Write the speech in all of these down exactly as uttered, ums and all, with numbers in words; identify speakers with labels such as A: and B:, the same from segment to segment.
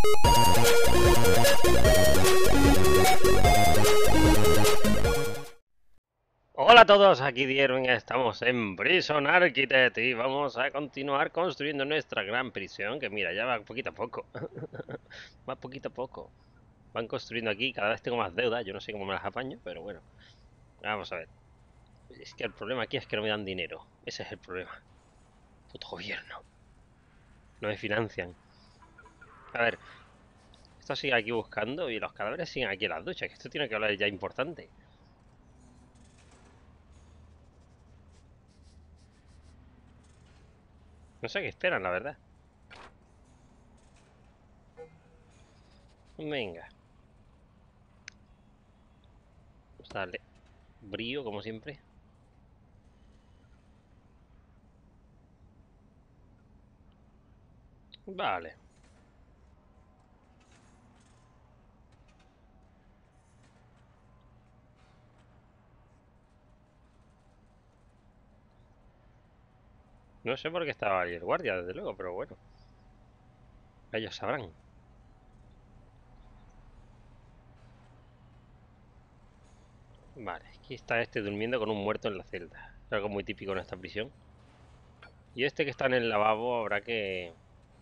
A: Hola a todos, aquí Dierwin, estamos en Prison Architect y vamos a continuar construyendo nuestra gran prisión, que mira, ya va poquito a poco. Va poquito a poco. Van construyendo aquí, cada vez tengo más deudas, yo no sé cómo me las apaño, pero bueno. Vamos a ver. Es que el problema aquí es que no me dan dinero. Ese es el problema. Puto gobierno. No me financian. A ver, esto sigue aquí buscando y los cadáveres siguen aquí en las duchas, que esto tiene que hablar ya importante. No sé qué esperan, la verdad. Venga. Vamos a darle brío, como siempre. Vale. No sé por qué estaba ahí el guardia, desde luego, pero bueno. Ellos sabrán. Vale, aquí está este durmiendo con un muerto en la celda. Es algo muy típico en esta prisión. Y este que está en el lavabo habrá que...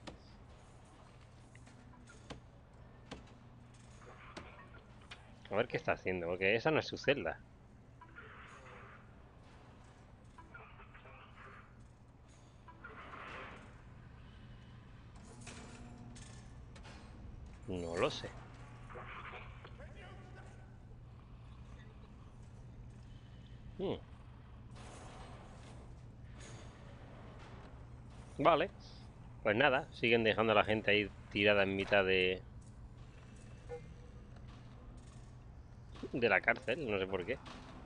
A: A ver qué está haciendo, porque esa no es su celda. No lo sé. Hmm. Vale. Pues nada, siguen dejando a la gente ahí tirada en mitad de... de la cárcel, no sé por qué.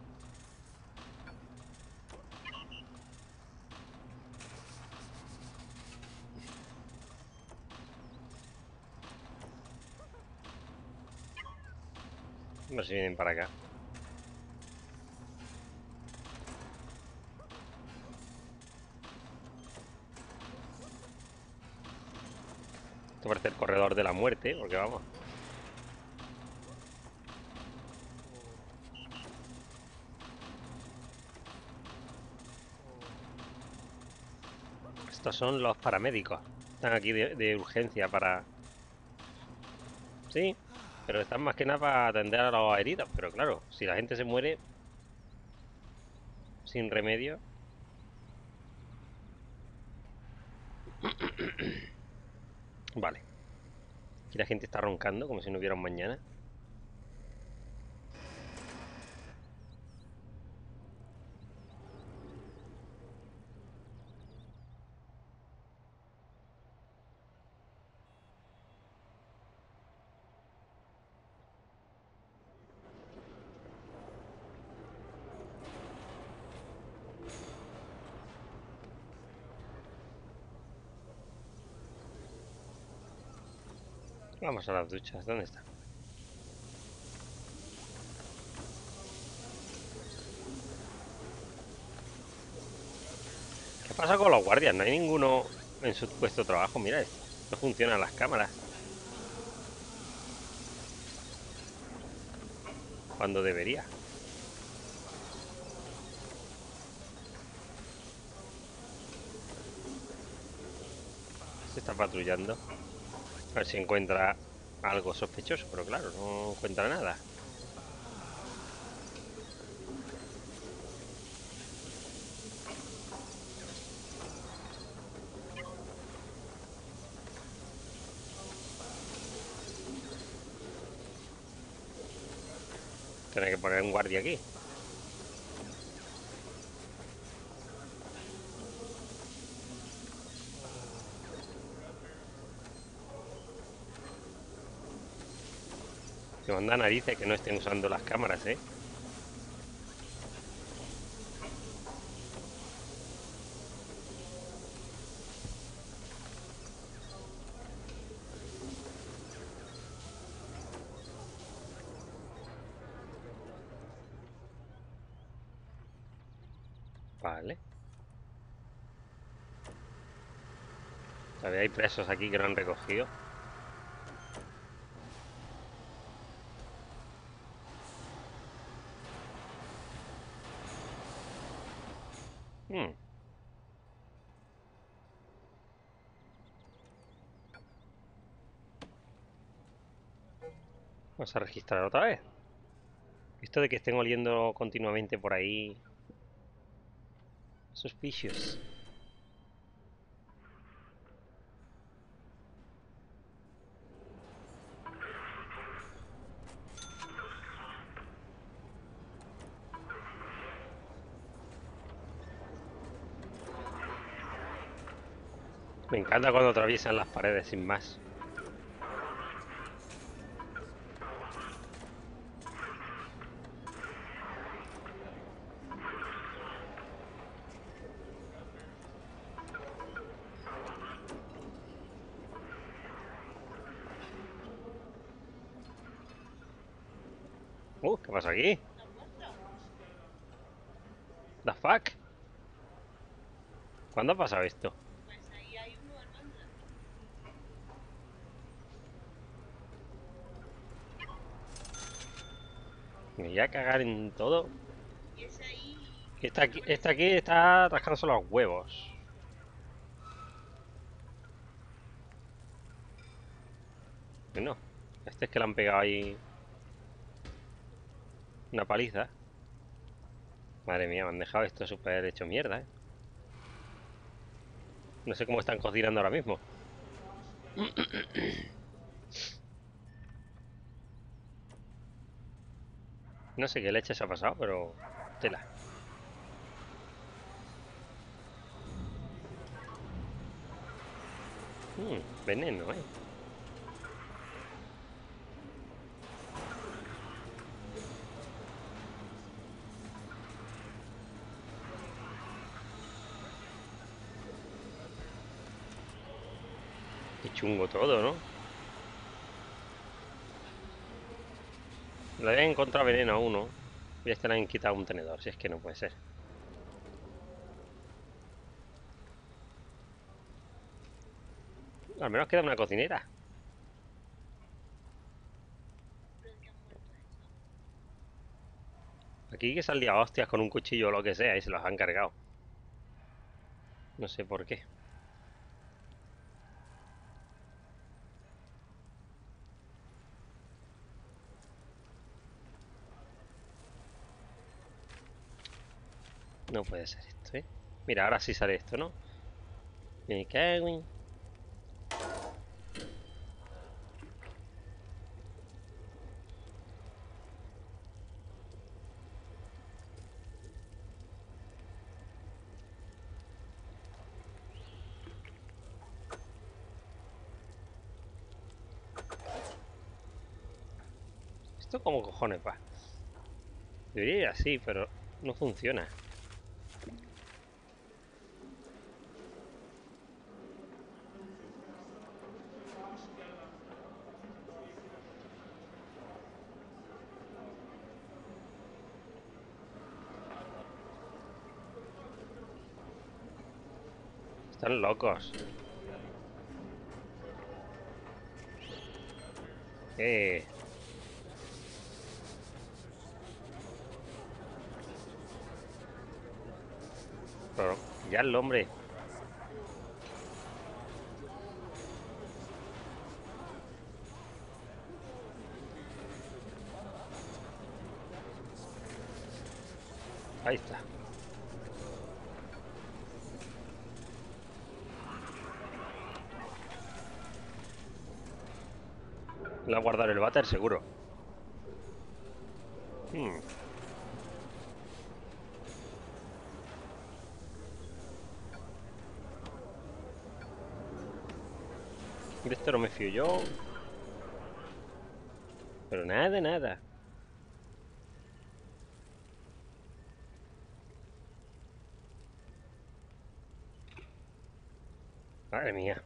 A: A ver si vienen para acá. Esto parece el corredor de la muerte, porque vamos. Estos son los paramédicos. Están aquí de, de urgencia para... Sí, pero están más que nada para atender a los heridos. Pero claro, si la gente se muere sin remedio... Vale. Aquí la gente está roncando como si no hubiera un mañana. Vamos a las duchas. ¿Dónde está? ¿Qué pasa con los guardias? No hay ninguno en su puesto de trabajo. Mira esto. No funcionan las cámaras. Cuando debería. Se está patrullando. A ver si encuentra algo sospechoso. Pero claro, no encuentra nada. Tiene que poner un guardia aquí. Me manda narices que no estén usando las cámaras, ¿eh? Vale. Todavía hay presos aquí que no han recogido. Vamos a registrar otra vez. Esto de que estén oliendo continuamente por ahí. Suspicious. Me encanta cuando atraviesan las paredes sin más. Uh, ¿qué pasa aquí? ¿The fuck? ¿Cuándo ha pasado esto? Me voy a cagar en todo. Esta aquí, esta aquí está rascándose los huevos. Bueno, este es que le han pegado ahí una paliza. Madre mía, me han dejado esto súper hecho mierda, ¿eh? No sé cómo están cocinando ahora mismo. No sé qué leche se ha pasado, pero... Tela. Mm, veneno, ¿eh? Qué chungo todo, ¿no? Le habían encontrado veneno a uno. Y a este le han quitado un tenedor, si es que no puede ser. Al menos queda una cocinera. Aquí que se han liado hostias con un cuchillo o lo que sea y se los han cargado. No sé por qué. No puede ser esto, ¿eh? Mira, ahora sí sale esto, ¿no? Me cago en... ¿Esto cómo cojones va? Debería ir así, pero no funciona. Están locos. Eh... Pero ya el hombre. Ahí está. Le va a guardar el váter seguro. Hmm. De esto no me fío yo. Pero nada, nada. Madre mía.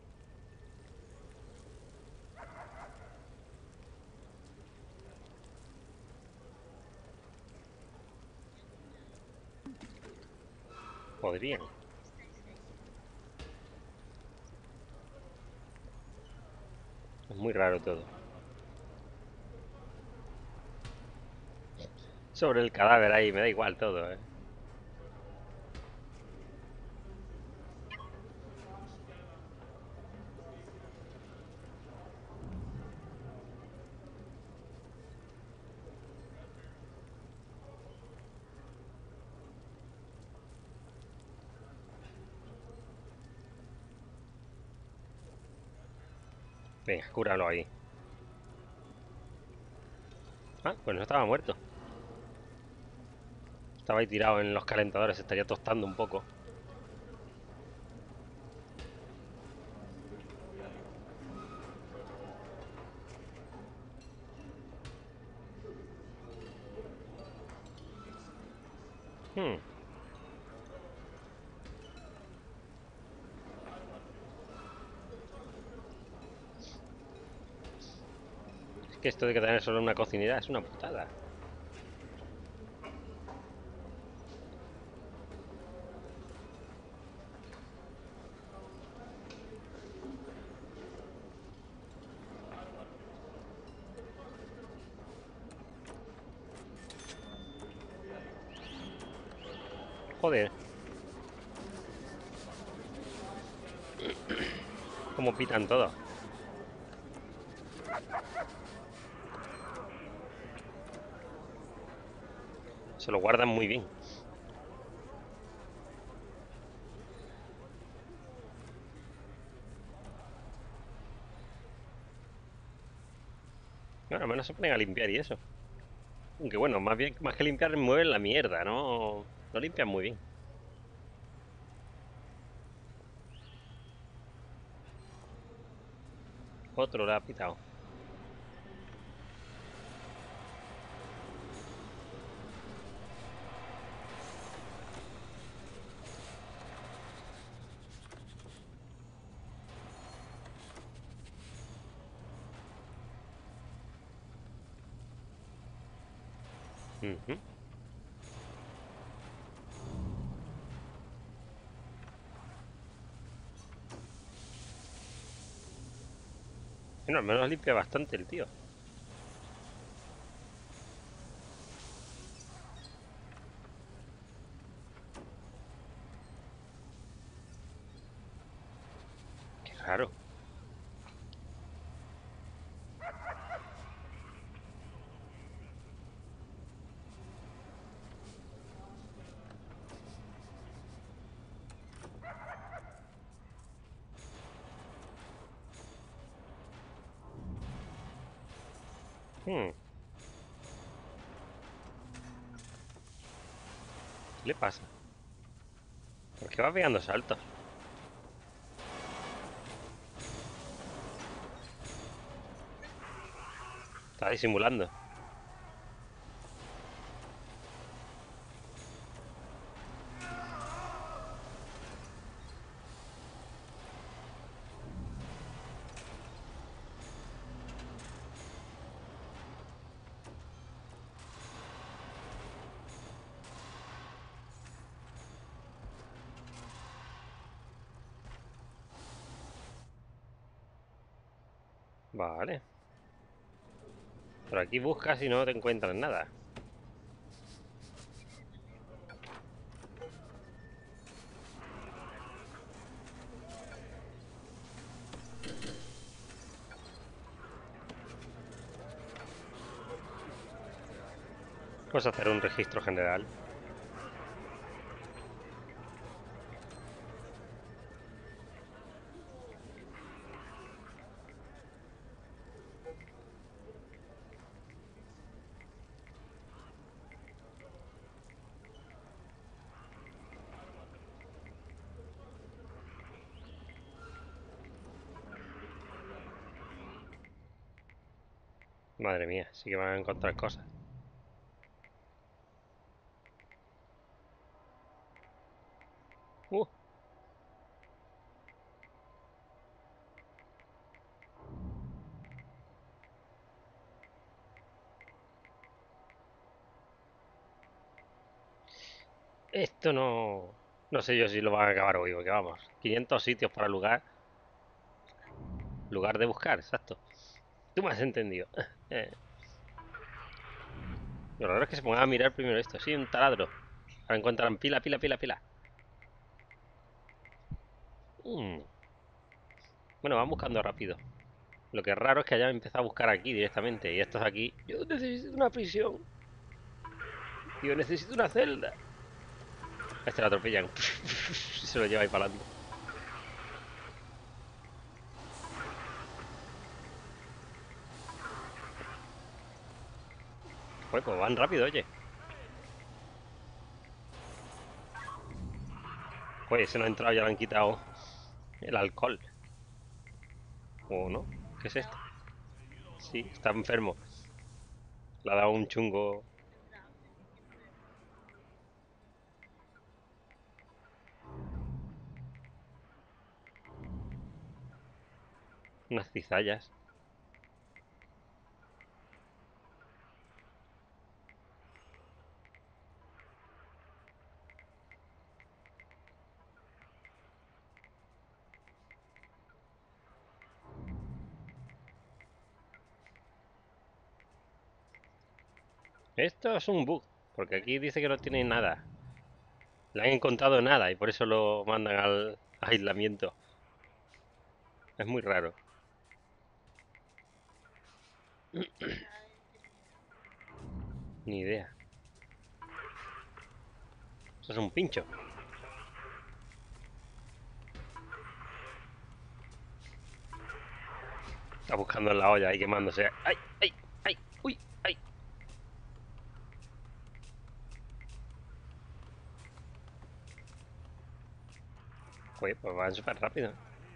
A: Podrían. Es muy raro todo. Sobre el cadáver ahí, me da igual todo, ¿eh? Venga, cúralo ahí. Ah, pues no estaba muerto. Estaba ahí tirado en los calentadores, se estaría tostando un poco. Hmm. Es que esto de que tener solo una cocinera es una putada. Joder, cómo pitan todos. Se lo guardan muy bien. Bueno, al menos se ponen a limpiar y eso. Aunque bueno, más bien, más que limpiar, mueven la mierda, ¿no? Lo limpian muy bien. Otro le ha pitado. Ujú. Bueno, al menos limpia bastante el tío. Qué raro. Hmm, ¿Qué le pasa? ¿Por qué va pegando saltos? Está disimulando. Vale. Pero aquí buscas y no te encuentras nada. Puedes hacer un registro general. Madre mía, sí que van a encontrar cosas. Uh, esto no... No sé yo si lo van a acabar hoy, porque vamos. quinientos sitios para lugar. Lugar de buscar, exacto. Tú me has entendido. Eh, lo raro es que se pongan a mirar primero esto. Sí, un taladro. Ahora encuentran pila, pila, pila, pila. Mm, Bueno, van buscando rápido. Lo que es raro es que hayan empezado a buscar aquí directamente. Y estos aquí. Yo necesito una prisión. Yo necesito una celda. A este lo atropellan. Se lo lleva ahí para adelante. Pues, pues van rápido, oye. Pues se nos ha entrado y ya le han quitado el alcohol. ¿O no? ¿Qué es esto? Sí, está enfermo. Le ha dado un chungo. Unas cizallas. Esto es un bug. Porque aquí dice que no tiene nada. Le han encontrado nada y por eso lo mandan al aislamiento. Es muy raro. Ni idea. Eso es un pincho. Está buscando en la olla ahí quemándose. ¡Ay! ¡Ay! ¡Ay! ¡Uy! ¡Ay! Pues, pues van súper rápido.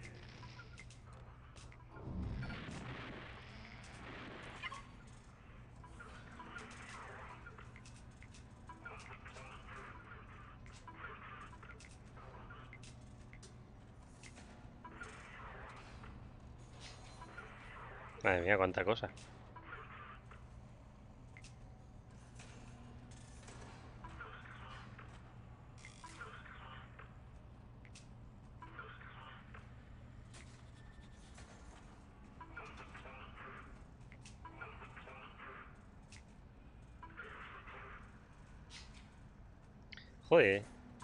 A: Madre mía, cuánta cosa. Joder.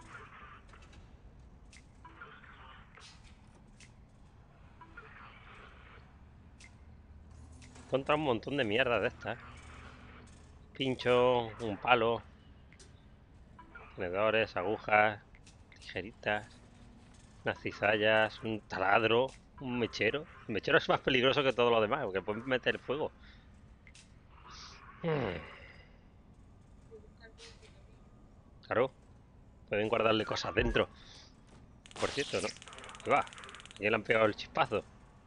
A: Contra un montón de mierda de estas. Pincho, un palo, tenedores, agujas, tijeritas, unas cizallas, un taladro, un mechero. El mechero es más peligroso que todo lo demás, porque pueden meter fuego. Hmm, Claro, pueden guardarle cosas dentro. Por cierto, ¿no? Ahí va. Ya le han pegado el chispazo.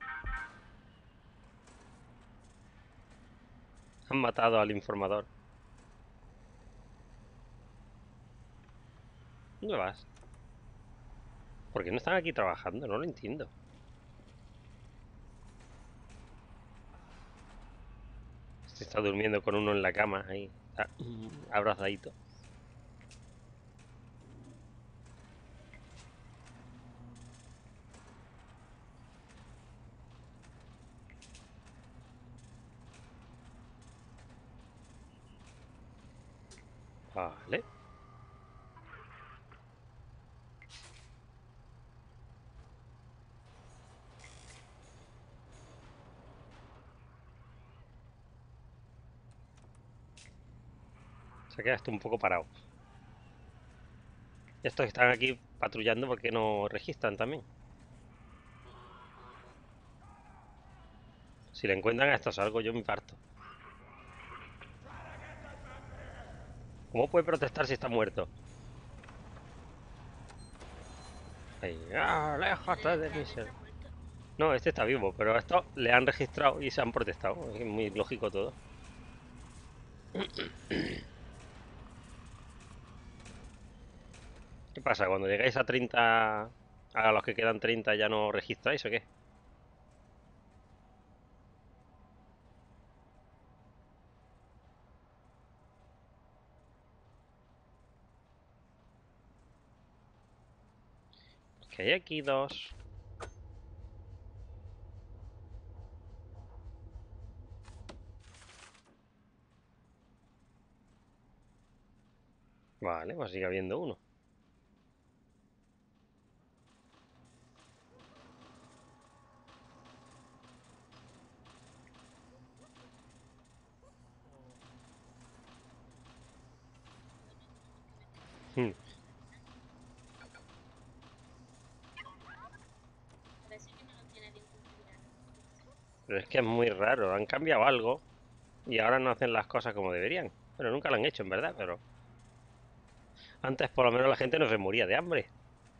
A: Han matado al informador. ¿Dónde vas? ¿Por qué no están aquí trabajando? No lo entiendo. Se está durmiendo con uno en la cama ahí. Está abrazadito. Vale. Se queda esto un poco parado. Estos que están aquí patrullando porque no registran también. Si le encuentran a estos algo, yo me parto. ¿Cómo puede protestar si está muerto? Ahí, ¡ah, aléjate de mí! No, este está vivo, pero a estos le han registrado y se han protestado. Es muy lógico todo. ¿Qué pasa? Cuando llegáis a treinta, a los que quedan treinta, ¿ya no registráis o qué? Que hay aquí dos. Vale, pues sigue habiendo uno. Hmm. Pero es que es muy raro. Han cambiado algo y ahora no hacen las cosas como deberían. Bueno, nunca lo han hecho, en verdad, pero antes por lo menos la gente no se moría de hambre.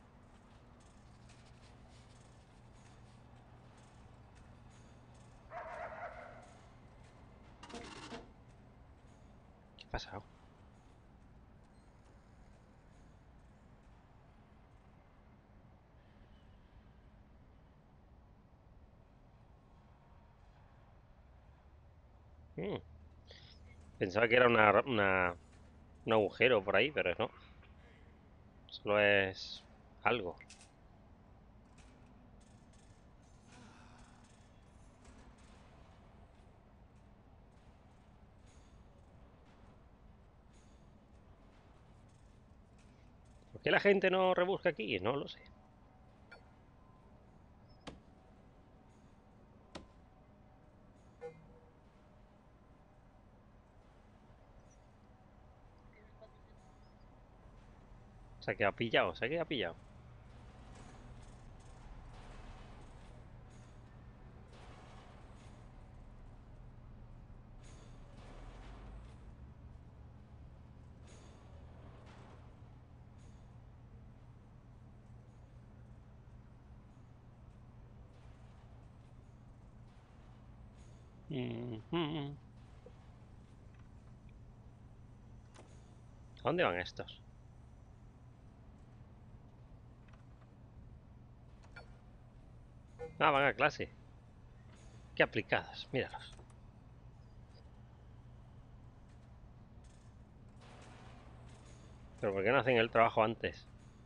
A: ¿Qué ha pasado? Mm, Pensaba que era una, una- un agujero por ahí, pero no. Solo es algo. ¿Por qué la gente no rebusca aquí? No lo sé. Se ha quedado pillado, se ha quedado pillado. Mm, mm. ¿A dónde van estos? Ah, van a clase. Qué aplicados, míralos. ¿Pero por qué no hacen el trabajo antes?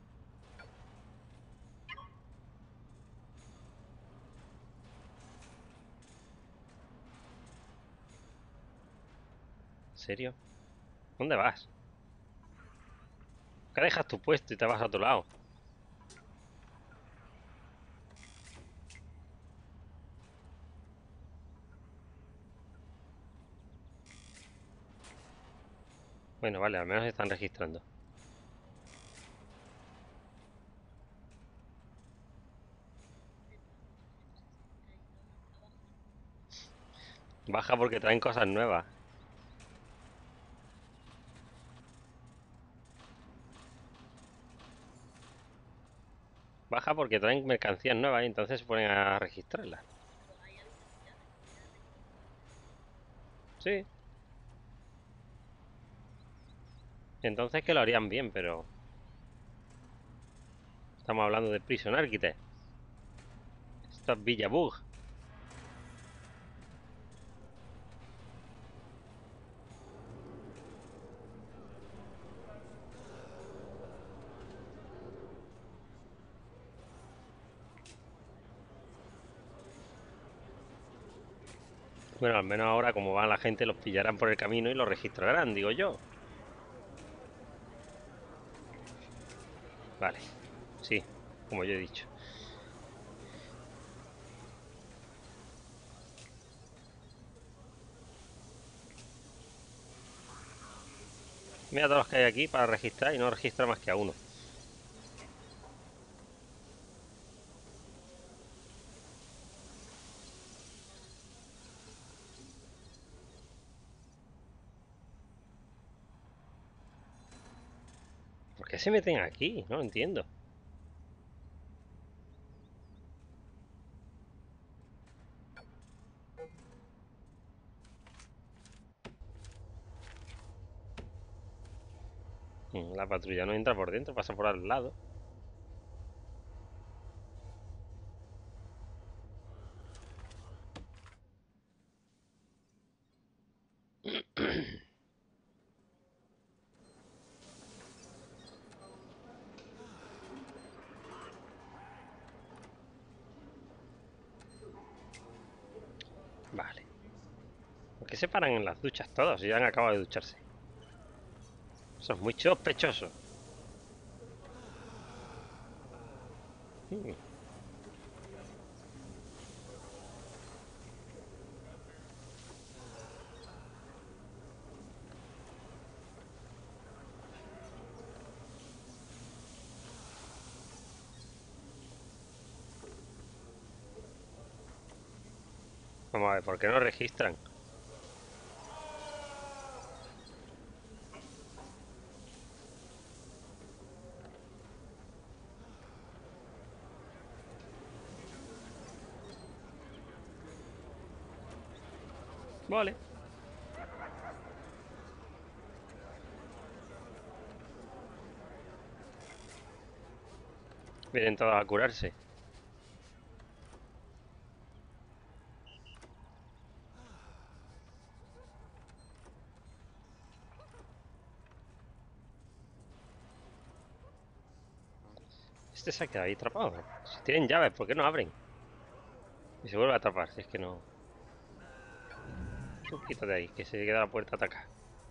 A: ¿En serio? ¿Dónde vas? ¿Por qué dejas tu puesto y te vas a otro lado? Bueno, vale, al menos están registrando. Baja porque traen cosas nuevas. Baja porque traen mercancías nuevas y entonces se ponen a registrarlas. Sí. Entonces que lo harían bien, pero estamos hablando de Prison Architect. Esto es Villa Bug. Bueno, al menos ahora como va la gente los pillarán por el camino y los registrarán, digo yo. Vale. Sí, como yo he dicho. Mira todos los que hay aquí para registrar y no registra más que a uno. ¿Por qué se meten aquí? No lo entiendo. Mm, La patrulla no entra por dentro, pasa por al lado. Vale. ¿Por qué se paran en las duchas todos si ya han acabado de ducharse? Eso es muy sospechoso. Mm, Vamos a ver, ¿por qué no registran? Vale. Vienen todos a curarse. Este se ha quedado ahí atrapado. Si tienen llaves, ¿por qué no abren? Y se vuelve a atrapar, si es que no... Tú quítate ahí, que se queda la puerta atacada.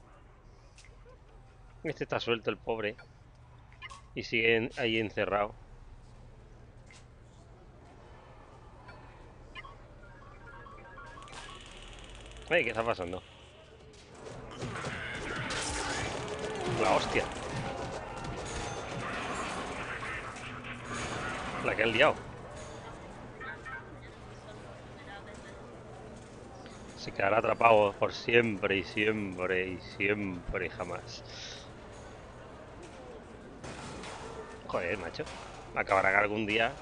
A: Este está suelto, el pobre. Y sigue ahí encerrado. Ey, ¿qué está pasando? La hostia. La que han liado. Se quedará atrapado por siempre y siempre y siempre y jamás. Joder, macho. Acabará algún día.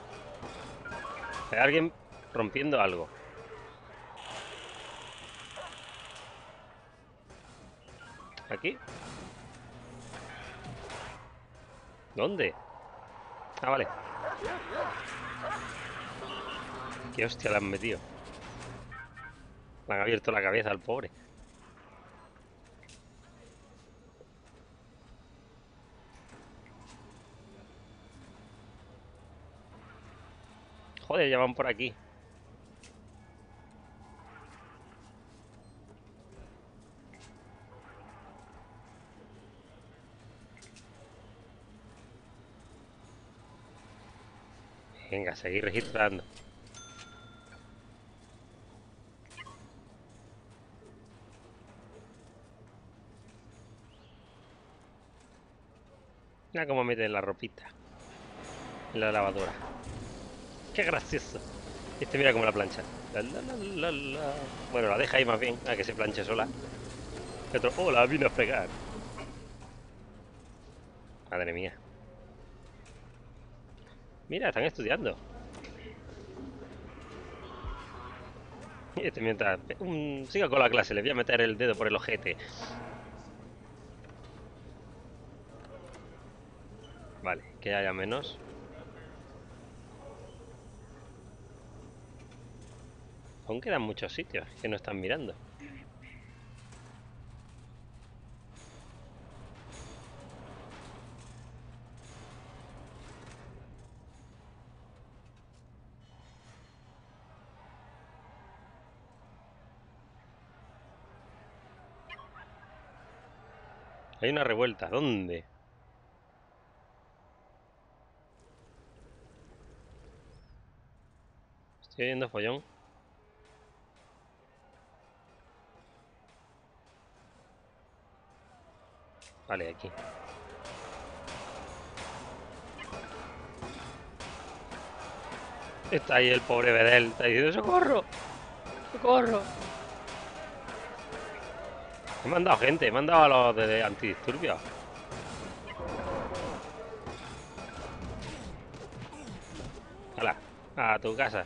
A: Hay alguien rompiendo algo. ¿Aquí? ¿Dónde? Ah, vale. Qué hostia le han metido. Le han abierto la cabeza al pobre. Joder, ya van por aquí. Venga, seguir registrando. Mira cómo meten la ropita en la lavadora. Qué gracioso. Este mira cómo la plancha. La, la, la, la, la. Bueno, la deja ahí más bien, a que se planche sola. Y otro, oh, la vino a fregar. Madre mía. Mira, están estudiando. Este mientras... Um, siga con la clase, le voy a meter el dedo por el ojete. Vale, que haya menos. Aún quedan muchos sitios que no están mirando. Hay una revuelta. ¿Dónde? Estoy oyendo follón. Vale, aquí. Está ahí el pobre Bedel. Está diciendo ¡socorro! ¡Socorro! He mandado gente. He mandado a los de antidisturbios. Hala, a tu casa.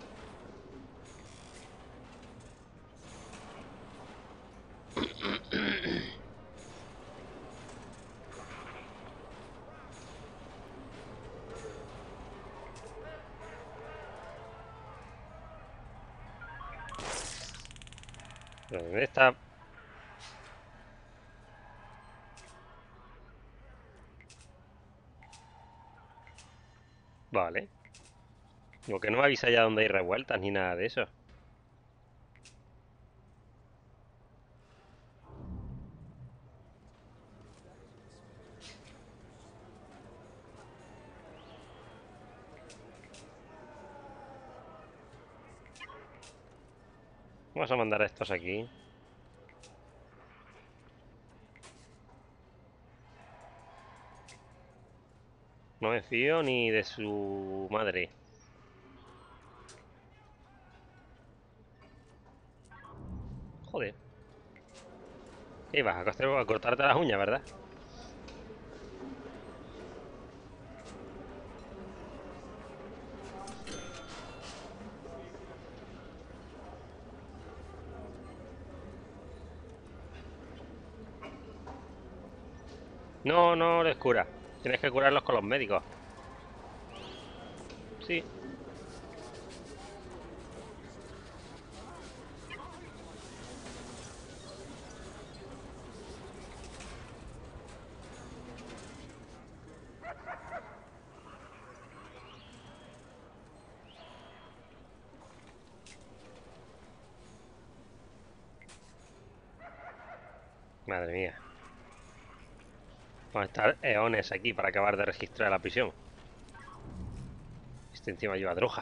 A: ¿Dónde está? Vale. Digo que no me avisa ya dónde hay revueltas ni nada de eso. Vamos a mandar a estos aquí. No me fío ni de su madre. Joder. ¿Qué ibas a, coster- a cortarte las uñas, verdad? No, no les cura. Tienes que curarlos con los médicos. Sí. Madre mía. Vamos a estar eones aquí para acabar de registrar la prisión. Este encima lleva droga.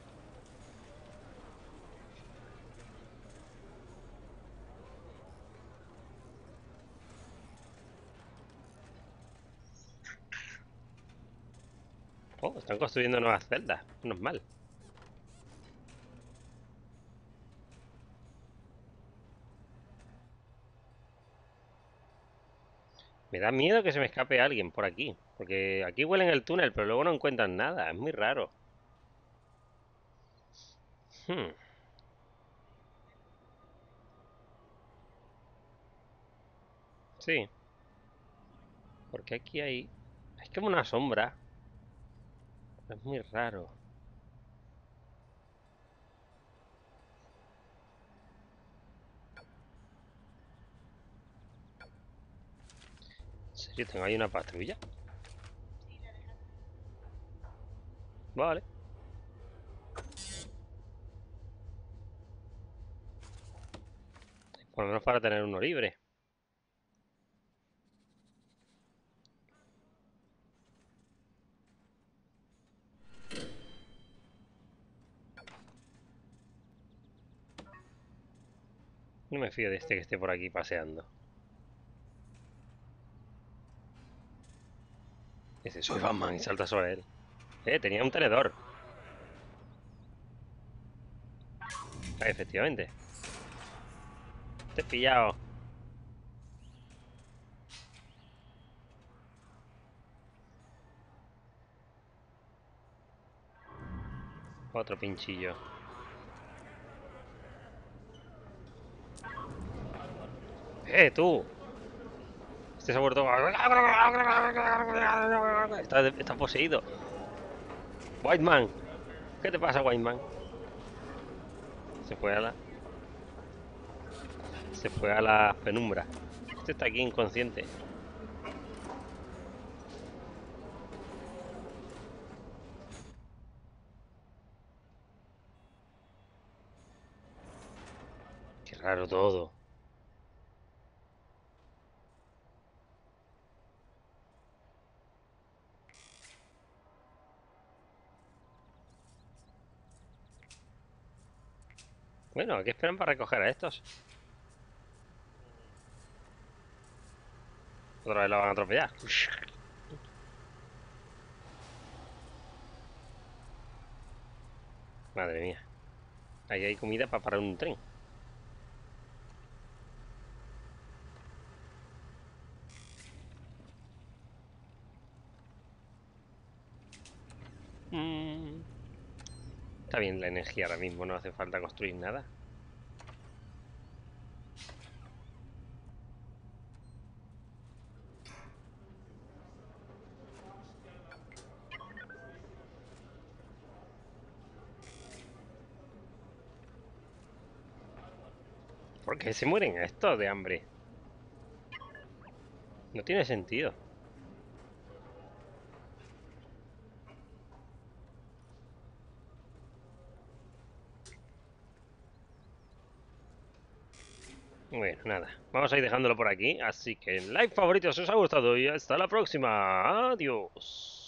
A: Oh, están construyendo nuevas celdas. No es mal. Me da miedo que se me escape alguien por aquí. Porque aquí huelen el túnel, pero luego no encuentran nada. Es muy raro. Hmm. Sí. Porque aquí hay... Es como una sombra. Es muy raro. ¿En serio? ¿Tengo ahí una patrulla? Vale. Por lo menos para tener uno libre. No me fío de este que esté por aquí paseando. Dice, soy Batman y salta sobre él. Eh, tenía un tenedor. Ah, efectivamente. Te he pillado. Otro pinchillo. ¡Eh, tú! Este se ha vuelto... Está, está poseído. White Man. ¿Qué te pasa, White Man? Se fue a la... Se fue a la penumbra. Este está aquí inconsciente. Qué raro todo. Bueno, ¿a qué esperan para recoger a estos? Otra vez lo van a atropellar. Madre mía. Ahí hay comida para parar un tren. Mm. Está bien la energía ahora mismo, no hace falta construir nada. ¿Por qué se mueren estos de hambre? No tiene sentido. Bueno, nada. Vamos a ir dejándolo por aquí. Así que like, favoritos, si os ha gustado y hasta la próxima. Adiós.